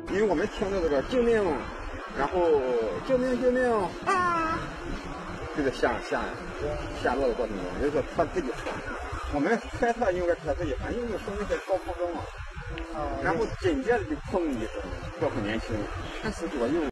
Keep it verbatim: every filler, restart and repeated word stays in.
因为我们听到这个救命，然后救命救命啊，这个下下下落的过程中，有个车自己窜，我们猜测应该车自己窜，因为有时候那个高空中啊，然后紧接着就砰一声，这很年轻，三十左右。